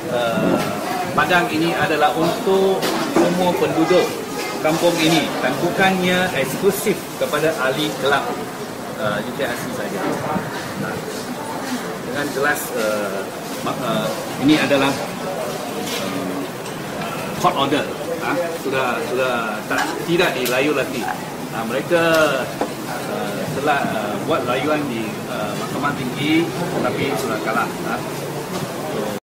padang ini adalah untuk semua penduduk kampung ini dan bukannya eksklusif kepada ahli kelam UKASI saja. Dengan jelas ini adalah court order, sudah tidak dilayu lagi. Mereka telah buat layuan di Mahkamah Tinggi, tapi sudah kalah.